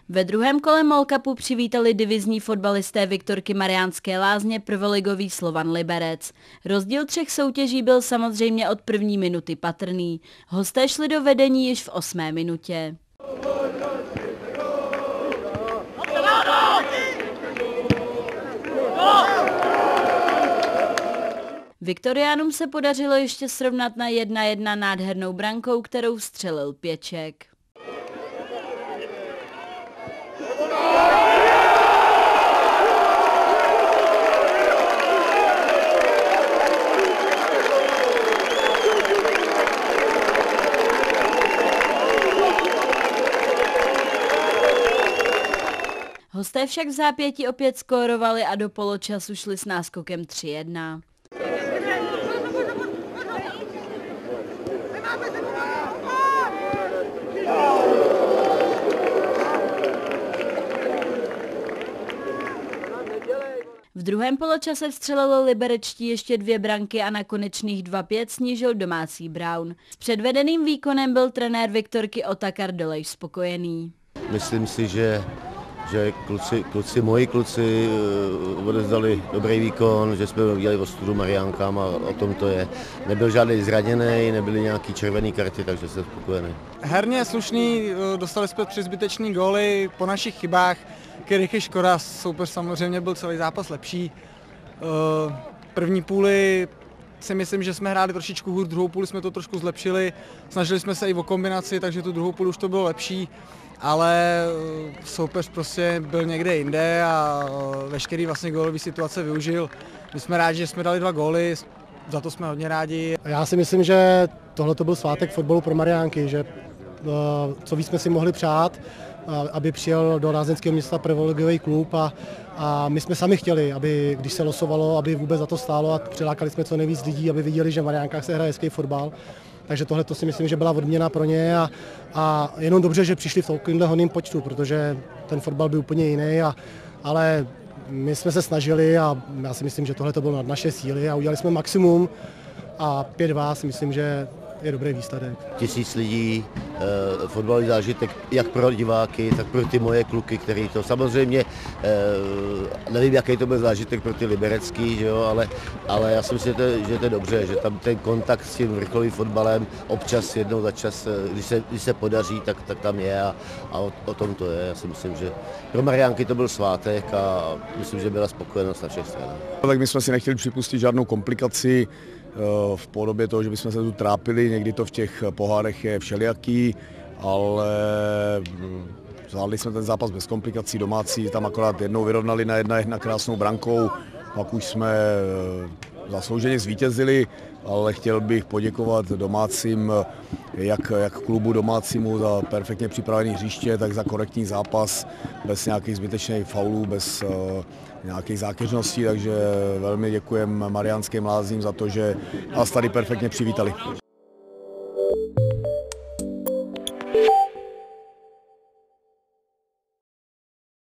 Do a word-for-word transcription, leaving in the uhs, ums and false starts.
Ve druhém kole MOL Cupu přivítali divizní fotbalisté Viktorky Mariánské Lázně prvoligový Slovan Liberec. Rozdíl třech soutěží byl samozřejmě od první minuty patrný. Hosté šli do vedení již v osmé minutě. Viktoriánům se podařilo ještě srovnat na jedna jedna nádhernou brankou, kterou vstřelil Pěček. Hosté však v zápětí opět skórovali a do poločasu šli s náskokem tři jedna. V druhém poločase vstřelili liberečtí ještě dvě branky a na konečných dva pět snížil domácí Brown. S předvedeným výkonem byl trenér Viktorky Otakar Dolejš spokojený. Myslím si, že že kluci, kluci, moji kluci odezdali dobrý výkon, že jsme udělali ostudu Mariánkám a o tom to je. Nebyl žádný zraněný, nebyly nějaký červené karty, takže jsem spokojený. Herně slušný, dostali jsme tři zbytečný góly po našich chybách, kterých je škoda, soupeř samozřejmě byl celý zápas lepší. První půli si myslím, že jsme hráli trošičku hůř, druhou půli jsme to trošku zlepšili, snažili jsme se i o kombinaci, takže tu druhou půli už to bylo lepší. Ale soupeř prostě byl někde jinde a veškerý vlastně gólový situace využil. My jsme rádi, že jsme dali dva góly, za to jsme hodně rádi. Já si myslím, že tohle to byl svátek fotbalu pro Mariánky, že co víc jsme si mohli přát, aby přijel do lázeňského města prvoligový klub a, a my jsme sami chtěli, aby když se losovalo, aby vůbec za to stálo a přilákali jsme co nejvíc lidí, aby viděli, že v Mariánkách se hraje hezký fotbal. Takže tohle to si myslím, že byla odměna pro ně a, a jenom dobře, že přišli v takovémhle honným počtu, protože ten fotbal byl úplně jiný, a, ale my jsme se snažili a já si myslím, že tohle to bylo nad naše síly a udělali jsme maximum a pět dva si myslím, že je dobrý výsledek. Tisíc lidí, e, fotbalový zážitek jak pro diváky, tak pro ty moje kluky, který to samozřejmě, e, nevím, jaký to byl zážitek pro ty liberecký, že jo, ale, ale já si myslím, že to, že to je dobře, že tam ten kontakt s tím vrcholovým fotbalem občas jednou za čas, když se, když se podaří, tak, tak tam je a, a o, o tom to je. Já si myslím, že pro Mariánky to byl svátek a myslím, že byla spokojenost na všech stranách. Tak my jsme si nechtěli připustit žádnou komplikaci v podobě toho, že bychom se tu trápili, někdy to v těch pohárech je všelijaký, ale zvládli jsme ten zápas bez komplikací, domácí tam akorát jednou vyrovnali na jedna jedna krásnou brankou, pak už jsme zaslouženě zvítězili, ale chtěl bych poděkovat domácím, jak, jak klubu domácímu za perfektně připravený hřiště, tak za korektní zápas, bez nějakých zbytečných faulů, bez uh, nějakých zákeřností, takže velmi děkujeme Mariánským Lázním za to, že nás tady perfektně přivítali.